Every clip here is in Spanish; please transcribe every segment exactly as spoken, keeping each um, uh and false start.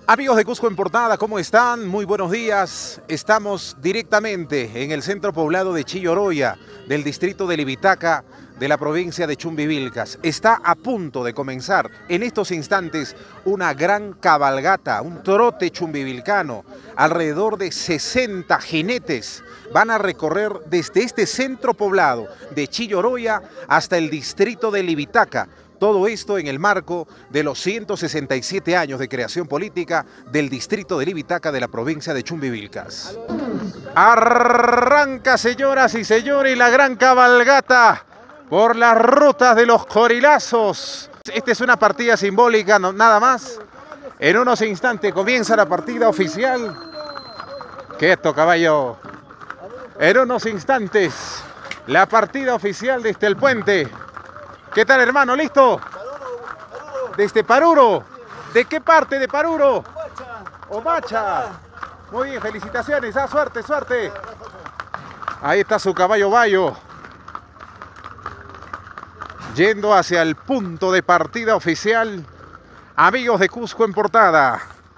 Amigos de Cusco en Portada, ¿cómo están? Muy buenos días. Estamos directamente en el centro poblado de Chilloroya, del distrito de Libitaca, de la provincia de Chumbivilcas. Está a punto de comenzar en estos instantes una gran cabalgata, un trote chumbivilcano. Alrededor de sesenta jinetes van a recorrer desde este centro poblado de Chilloroya hasta el distrito de Libitaca. Todo esto en el marco de los ciento sesenta y siete años de creación política del distrito de Libitaca de la provincia de Chumbivilcas. Arranca, señoras y señores, la gran cabalgata por las rutas de los Corilazos. Esta es una partida simbólica, no, nada más. En unos instantes comienza la partida oficial. Quieto, caballo. En unos instantes la partida oficial desde el puente. ¿Qué tal, hermano? ¿Listo? Desde Paruro. ¿De qué parte de Paruro? Omacha. Muy bien, felicitaciones. Ah, suerte, suerte. Ahí está su caballo Bayo. Yendo hacia el punto de partida oficial. Amigos de Cusco en Portada.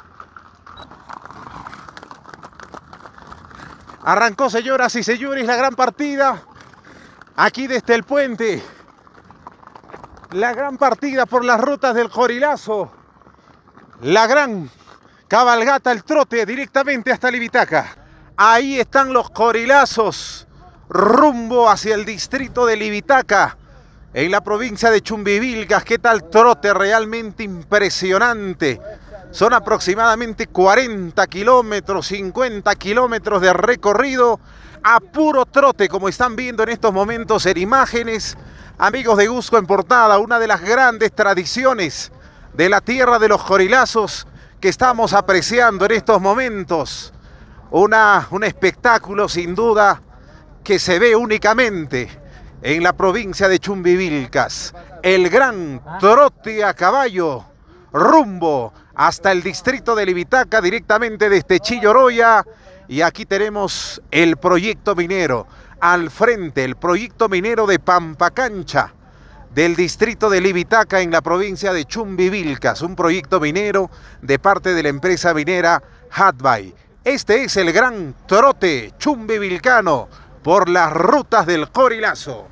Arrancó, señoras y señores, la gran partida. Aquí desde el puente. La gran partida por las rutas del Corilazo. La gran cabalgata, el trote directamente hasta Libitaca. Ahí están los Corilazos rumbo hacia el distrito de Libitaca en la provincia de Chumbivilcas. ¿Qué tal trote? Realmente impresionante. Son aproximadamente cuarenta kilómetros, cincuenta kilómetros de recorrido a puro trote, como están viendo en estos momentos en imágenes. Amigos de Cusco en Portada, una de las grandes tradiciones de la tierra de los Corilazos que estamos apreciando en estos momentos. Una, un espectáculo sin duda que se ve únicamente en la provincia de Chumbivilcas. El gran trote a caballo rumbo hasta el distrito de Libitaca directamente desde Chilloroya. Y aquí tenemos el proyecto minero. Al frente, el proyecto minero de Pampacancha, del distrito de Libitaca en la provincia de Chumbivilcas, un proyecto minero de parte de la empresa minera Hatbay. Este es el gran trote chumbivilcano por las rutas del Corilazo.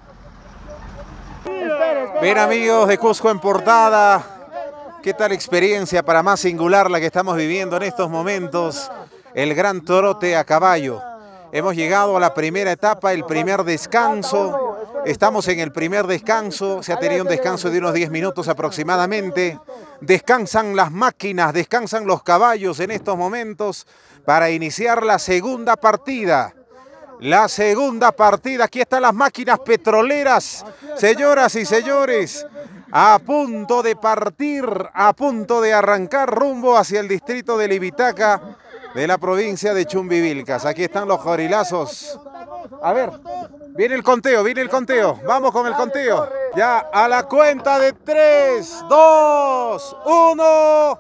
Ven, amigos de Cusco en Portada, qué tal experiencia, para más singular la que estamos viviendo en estos momentos, el gran trote a caballo. Hemos llegado a la primera etapa, el primer descanso. Estamos en el primer descanso. Se ha tenido un descanso de unos diez minutos aproximadamente. Descansan las máquinas, descansan los caballos en estos momentos para iniciar la segunda partida. La segunda partida. Aquí están las máquinas petroleras. Señoras y señores, a punto de partir, a punto de arrancar rumbo hacia el distrito de Libitaca, de la provincia de Chumbivilcas. Aquí están los Corilazos. A ver, viene el conteo, viene el conteo. Vamos con el conteo. Ya a la cuenta de tres, dos, uno.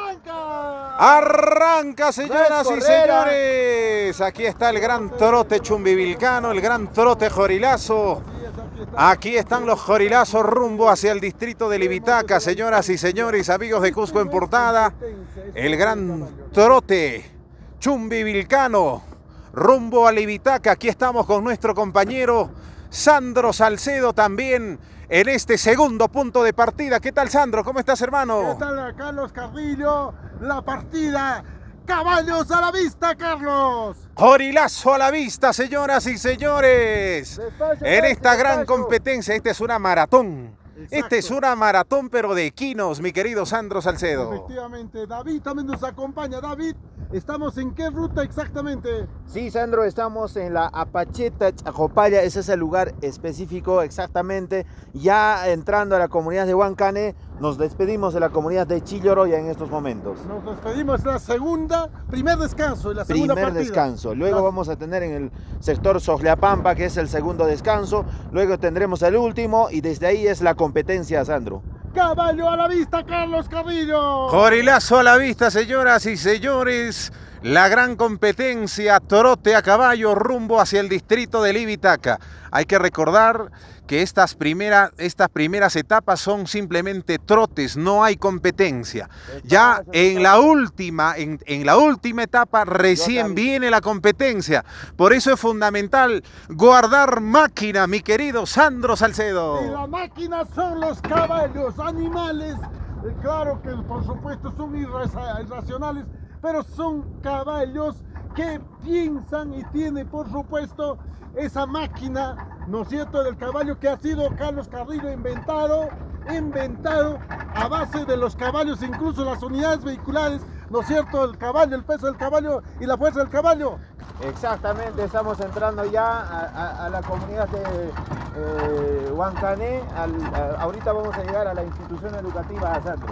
Arranca, señoras y señores. Aquí está el gran trote chumbivilcano, el gran trote Corilazo. Aquí están los Corilazos rumbo hacia el distrito de Libitaca, señoras y señores, amigos de Cusco en Portada. El gran trote chumbivilcano rumbo a Libitaca. Aquí estamos con nuestro compañero Sandro Salcedo también en este segundo punto de partida. ¿Qué tal, Sandro? ¿Cómo estás, hermano? ¿Qué tal, Carlos Carrillo? La partida. ¡Caballos a la vista, Carlos! Corilazo a la vista, señoras y señores. Despacio, en esta despacio. Gran competencia, esta es una maratón. Exacto. Esta es una maratón, pero de equinos, mi querido Sandro Salcedo. Efectivamente, David también nos acompaña. David, ¿estamos en qué ruta exactamente? Sí, Sandro, estamos en la Apacheta Chacopaya, ese es el lugar específico exactamente. Ya entrando a la comunidad de Huancane, nos despedimos de la comunidad de Chilloroya en estos momentos. Nos despedimos, la segunda, primer descanso, la segunda Primer partida. descanso, luego Las... vamos a tener en el sector Sojleapampa, que es el segundo descanso, luego tendremos el último y desde ahí es la competencia, Sandro. Caballo a la vista, Carlos Carrillo. Corilazo a la vista, señoras y señores. La gran competencia trote a caballo rumbo hacia el distrito de Libitaca. Hay que recordar que estas, primera, estas primeras etapas son simplemente trotes, no hay competencia. Ya en la última, en, en la última etapa recién viene la competencia. Por eso es fundamental guardar máquina, mi querido Sandro Salcedo. Y la máquina son los caballos, animales. Eh, claro que por supuesto son irra- irracionales, pero son caballos que piensan y tienen por supuesto esa máquina, ¿no es cierto?, del caballo que ha sido Carlos Carrillo inventado, inventado a base de los caballos, incluso las unidades vehiculares, ¿no es cierto?, el caballo, el peso del caballo y la fuerza del caballo. Exactamente, estamos entrando ya a, a- a la comunidad de eh, Huancané. Al, a- ahorita vamos a llegar a la institución educativa a Sandro.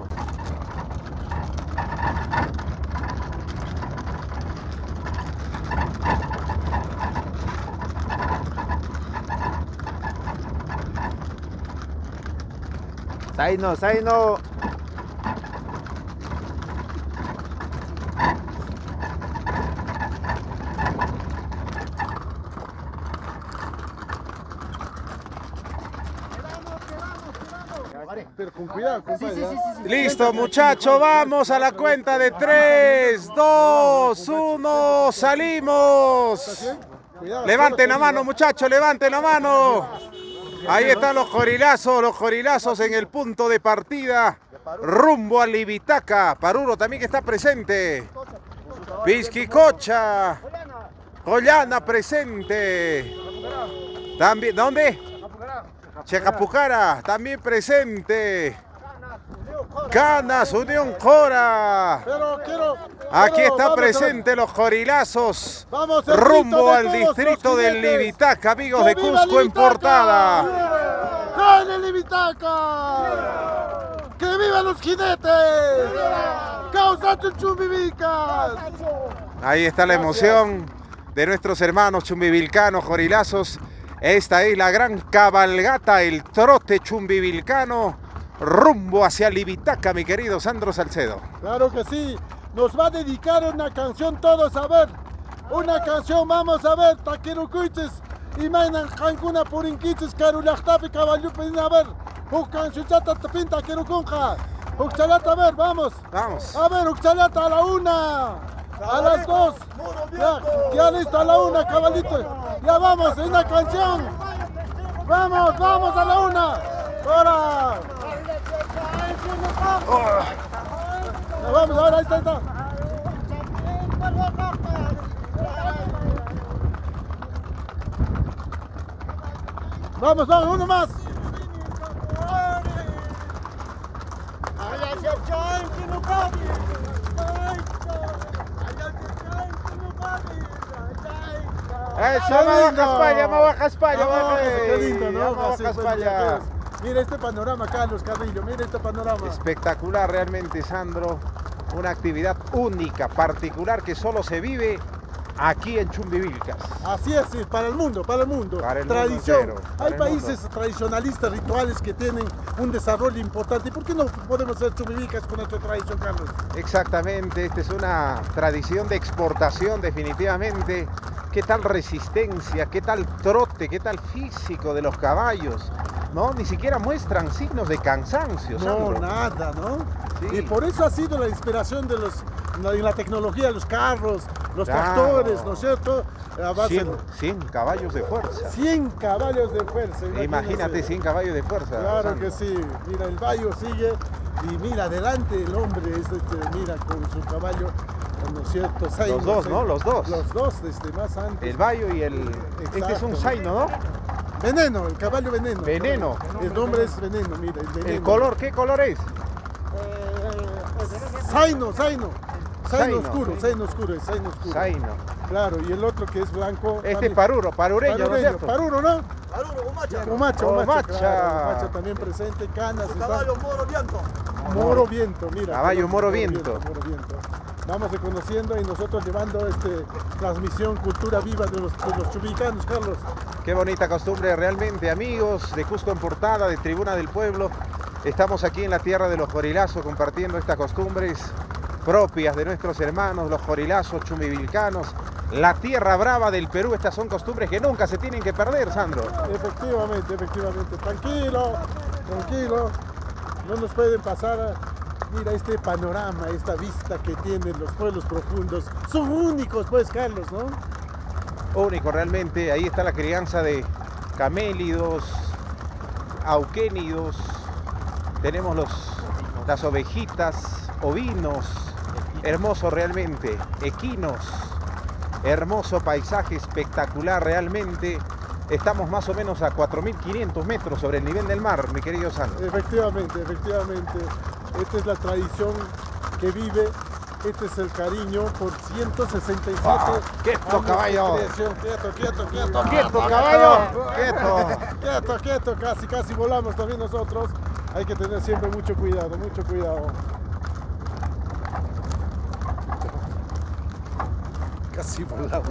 Zaino, Zaino. Pero con cuidado, compadre. ¿eh? Listo, muchachos, vamos a la cuenta de tres, dos, uno, salimos. Cuidado, Levanten la solo, mano, muchachos, levanten la mano. Ahí están los jorilazos, los jorilazos en el punto de partida, rumbo a Libitaca. Paruro también que está presente. Pisquicocha, Jollana presente. También, ¿dónde? Checapucara, también presente. Canas, Unión Cora. Pero quiero, Aquí quiero- está vamos a ver. presente los jorilazos. Vamos, el Rumbo grito de al todos distrito los del jinetes. Libitaca, amigos ¡Que de viva Cusco en Libitaca! portada. ¡Gane Libitaca! ¡Que vivan los jinetes! ¡Causa Chuchumibicas! Ahí está la emoción de nuestros hermanos chumbivilcanos, jorilazos. Esta es la gran cabalgata, el trote chumbivilcano, rumbo hacia Libitaca, mi querido Sandro Salcedo. Claro que sí, nos va a dedicar una canción todos a ver. Una canción, vamos a ver, Taquirucuiches, y mainan Cancuna Purinquiches, Carulachtapi, Caballupe, a ver. Hucan Chuchata Tapinta, Quirucunja. Huchalata, a ver, vamos. Vamos. A ver, Uxalata a la una, a las dos, ya, ya listo, a la una, caballito. Ya vamos, en una canción. Vamos, vamos a la una. Ahora. Ya vamos, ahora, ahí está, ahí está. Vamos, vamos, uno más. Eso, ¡Qué Mabaja lindo! España, Mabaja España, Ah, bebé. qué lindo, ¿no? Mabaja Así, pues, España. mira este panorama, Carlos Carrillo, mira este panorama. Espectacular realmente, Sandro. Una actividad única, particular, que solo se vive aquí en Chumbivilcas. Así es, sí, para el mundo, para el mundo. Para el mundo Tradición. entero, para Hay el países mundo. tradicionalistas, rituales que tienen un desarrollo importante. ¿Y por qué no podemos ser chumibicas con nuestra tradición, Carlos? Exactamente, esta es una tradición de exportación definitivamente. ¿Qué tal resistencia? ¿Qué tal trote? ¿Qué tal físico de los caballos? ¿No? Ni siquiera muestran signos de cansancio, No, Sandro. nada, ¿no? Sí. Y por eso ha sido la inspiración de los, la, la tecnología, los carros, los Claro. tractores, ¿no es cierto? A base cien, de cien caballos de fuerza. cien caballos de fuerza. Imagínate cien caballos de fuerza. Claro Sandro. que sí. Mira, el vallo sigue y mira, adelante el hombre, es este, mira, con su caballo, ¿no es cierto? Zaino, Los dos, Zaino. ¿no? Los dos. Los dos, desde más antes. El Bayo y el... Este es un Exacto. zaino, ¿no? Veneno, el caballo veneno. Veneno. El nombre es veneno, mira, el veneno. ¿El color? ¿Qué color es? Zaino, Zaino. Zaino Zaino, oscuro, sí. Zaino oscuro, es Zaino oscuro. Zaino. Claro, y el otro que es blanco. Este es también. paruro, parureño, ¿no es Parureño, cierto? Paruro, ¿no? Paruro, Umacha. Umacha, Umacha, Umacha. claro, Umacha también presente, Canas, está. Caballo Moro Viento. Moro Viento, mira. Caballo Moro Viento. Moro Viento. Vamos reconociendo y nosotros llevando este transmisión, cultura viva de los, de los chubicanos, Carlos. Qué bonita costumbre realmente, amigos de Cusco en Portada, de Tribuna del Pueblo. Estamos aquí en la tierra de los jorilazos compartiendo estas costumbres propias de nuestros hermanos, los jorilazos, chumbivilcanos, la tierra brava del Perú. Estas son costumbres que nunca se tienen que perder, Sandro. Efectivamente, efectivamente. Tranquilo, tranquilo. No nos pueden pasar a... Mira este panorama, esta vista que tienen los pueblos profundos. Son únicos, pues, Carlos, ¿no? Único realmente. Ahí está la crianza de camélidos, auquénidos. Tenemos los, las ovejitas, ovinos. Hermoso realmente. Equinos. Hermoso paisaje, espectacular realmente. Estamos más o menos a cuatro mil quinientos metros sobre el nivel del mar, mi querido Sandro. Efectivamente, efectivamente. Esta es la tradición que vive. Este es el cariño por ciento sesenta y siete Ah, quieto, años caballo. de creación. Quieto, quieto, quieto. ¡Quieto, caballo! ¡Quieto! Quieto, quieto. Casi, casi volamos también nosotros. Hay que tener siempre mucho cuidado, mucho cuidado. Casi volamos.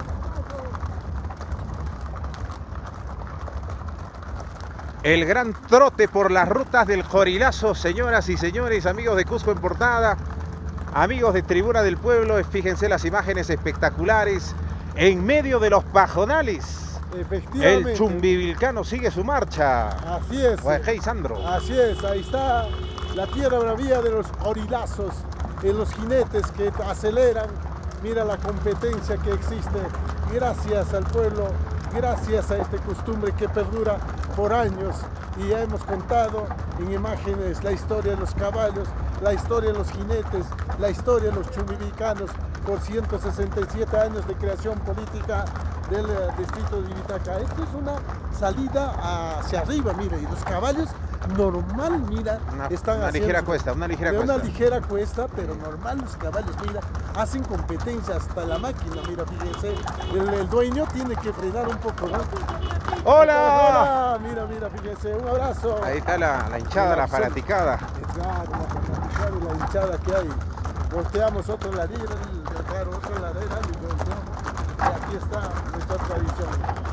El gran trote por las rutas del Jorilazo, señoras y señores, amigos de Cusco en Portada, amigos de Tribuna del Pueblo. Fíjense las imágenes espectaculares en medio de los pajonales. Efectivamente. El chumbivilcano sigue su marcha. Así es. Hey, Sandro. Así es, ahí está la tierra bravía de los jorilazos, de los jinetes que aceleran. Mira la competencia que existe. Gracias al pueblo, gracias a esta costumbre que perdura por años. Y ya hemos contado en imágenes la historia de los caballos, la historia de los jinetes, la historia de los chumbivilcanos por ciento sesenta y siete años de creación política del eh, distrito de Ibitaca. Esto es una salida hacia arriba, mira, y los caballos normal, mira, Una, están una haciendo, ligera cuesta, una ligera de cuesta. una ligera cuesta, pero normal los caballos, mira, hacen competencia hasta la máquina, mira, fíjense, el, el dueño tiene que frenar un poco, ¿no? ¡Hola! Hola, mira, mira, fíjense, un abrazo. Ahí está la, la hinchada, la fanaticada. Claro, la fanaticada y la hinchada que hay. Volteamos otro ladero, claro, otro ladero y volteamos. Y aquí está nuestra tradición.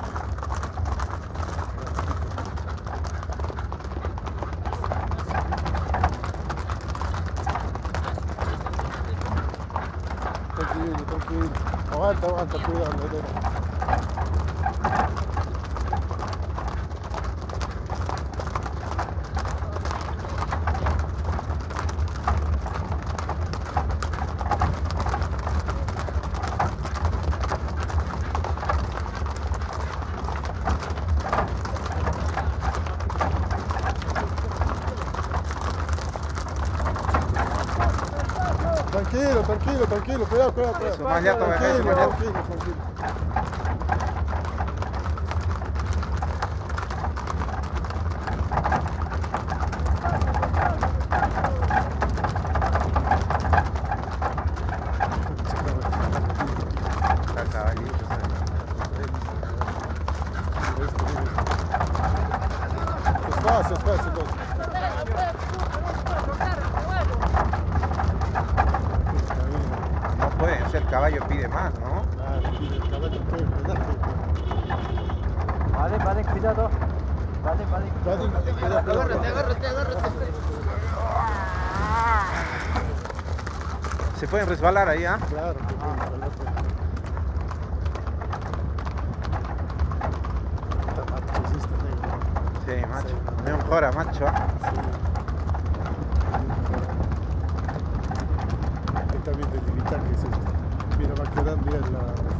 Tranquilo, tranquilo. Aguanta, aguanta, cuidado, ladero. Tranquilo, tranquilo, tranquilo, cuidado, cuidado, cuidado. Eso, más llato, Tranquilo, eso, más llato. tranquilo, tranquilo. Espacio, espacio, espacio. No puede ser, el caballo pide más, ¿no? Claro, sí, el caballo puede frenar. Vale, vale, cuidado. Vale, vale. Vadim, cuidado, cuidado. agárrate, agárrate. Se pueden resbalar ahí, ¿ah? Claro, que puede resbalar, pues. Está macho, sí, está negro. Sí, macho. Me mejora, macho. ¿ah? Ahí también del Ibitaca es esto. Mira, va quedando bien la...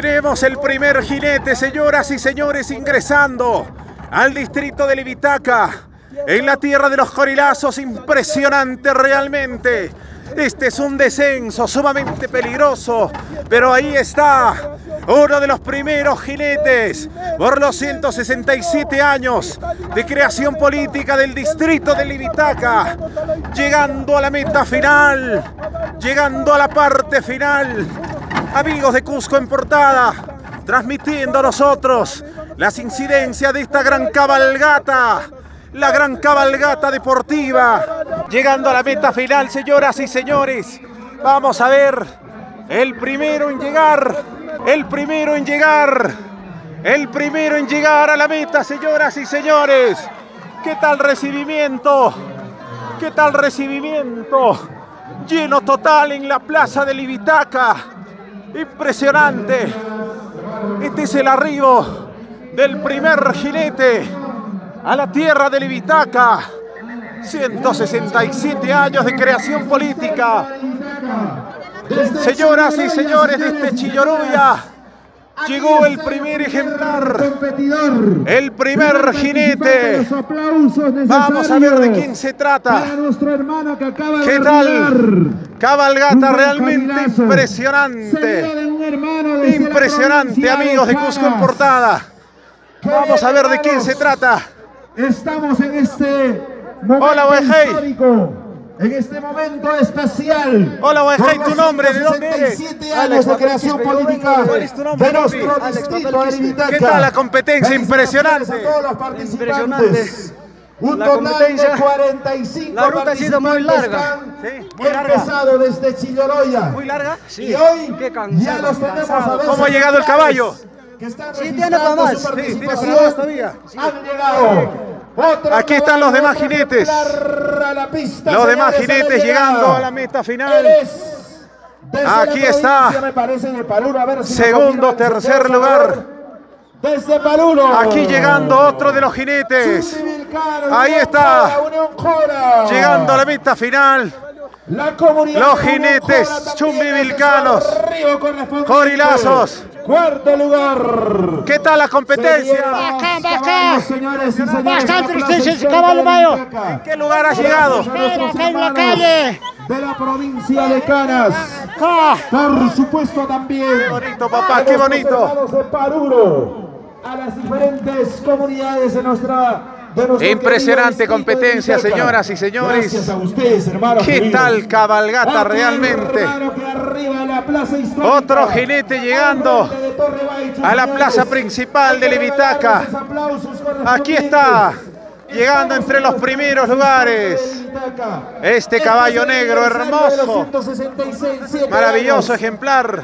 Tenemos el primer jinete, señoras y señores, ingresando al distrito de Livitaca, en la tierra de los Jorilazos. Impresionante realmente. Este es un descenso sumamente peligroso, pero ahí está uno de los primeros jinetes por los ciento sesenta y siete años de creación política del distrito de Livitaca, llegando a la meta final, llegando a la parte final. Amigos de Cusco en Portada, transmitiendo a nosotros las incidencias de esta gran cabalgata, la gran cabalgata deportiva, llegando a la meta final, señoras y señores. Vamos a ver el primero en llegar, el primero en llegar, el primero en llegar a la meta, señoras y señores. ¿Qué tal recibimiento? ¿Qué tal recibimiento? Lleno total en la plaza de Livitaca. Impresionante. Este es el arribo del primer jinete a la tierra de Livitaca. ciento sesenta y siete años de creación política. Señoras y señores de este Chilloruya, llegó el primer ejemplar, el primer jinete. Vamos a ver de quién se trata. ¿Qué tal? Cabalgata realmente impresionante. Impresionante, amigos de Cusco en Portada. Vamos a ver de quién se trata. Estamos en este momento Hola, Wejei. histórico, en este momento especial. Hola, Wejei, ¿tu nombre? ¿De dónde eres? sesenta y siete años de creación política ¿Cuál es tu nombre, de nuestro papi? distrito de Livitaca. ¿Qué tal la competencia? Impresionante. A todos los participantes. Un La total competencia, de cuarenta y cinco la ruta ha sido muy participantes larga. que Sí, han muy larga. empezado desde Chilloroya. ¿Muy larga? Sí, Y hoy qué cansado, ya los tenemos cansado. a dos ¿Cómo ha llegado el caballo? que están Sí, tiene registrando para más. su Sí, tiene para participación. más todavía. Han llegado. Otro Aquí están los demás otro jinetes. ejemplar a la pista, Los demás señores, jinetes a la llegando llegada. a la meta Él final. es desde Aquí la está. provincia, me parece, de Paluro. A ver si me Segundo, confirman, tercer señor lugar. Salvador. Desde Paluro. Aquí llegando otro de los jinetes. Ahí está. Llegando a la meta final. La comunidad Los de Unión jinetes Jora también chumbivilcanos, hace su arribo correspondiente. Jorilazos. Cuarto lugar. ¿Qué tal la competencia? Bacán, bacán. Señores y señores, Bastante la plaza tristeza ese histórica caballo, de mayo. Livitaca. ¿En qué lugar ha llegado? Espera, acá en la calle. De la provincia de Canas. Acá. Por supuesto también. Qué bonito, papá, qué bonito. Hermanos de Paruro, a las diferentes comunidades de nuestra. de nuestro Impresionante querido distrito de competencia, Livitaca. señores y señores. Gracias a ustedes, hermanos. ¿Qué queridos. tal cabalgata Otro realmente? hermano que arriba en la plaza histórica. Otro jinete llegando Al frente de Torre Baichu, a la señores. plaza principal de Hay que Livitaca. regalarles esos aplausos correspondientes. Aquí está, llegando entre los primeros lugares. Este caballo negro hermoso, maravilloso ejemplar.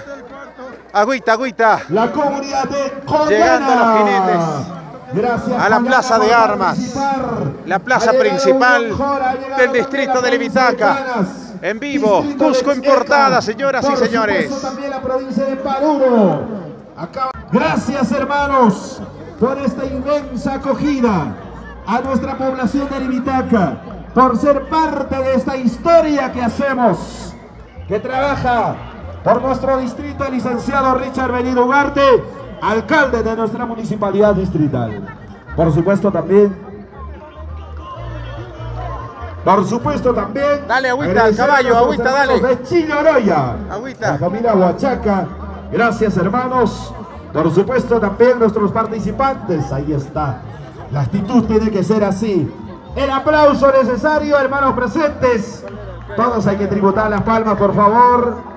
Agüita, agüita. La comunidad de Coyana. Llegando los jinetes Gracias, a la Coyana, plaza por de armas, participar. la plaza Ha llegado principal Unión Jora, ha llegado del también distrito la de provincia Livitaca. Canas, En vivo, distrito de Cusco en Execa. Portada, señoras y Por señores. supuesto, también la provincia de Paruro. Acá- Gracias, hermanos, por esta inmensa acogida a nuestra población de Livitaca, por ser parte de esta historia que hacemos, que trabaja por nuestro distrito el licenciado Richard Benito Ugarte, alcalde de nuestra municipalidad distrital. Por supuesto también, por supuesto también, Dale, agüita, agradecer a caballo, nuestros agüita, dale. hermanos de Chilloroya, Agüita. la familia Huachaca. Gracias, hermanos. Por supuesto también nuestros participantes. Ahí está. La actitud tiene que ser así. El aplauso necesario, hermanos presentes. Todos hay que tributar las palmas, por favor.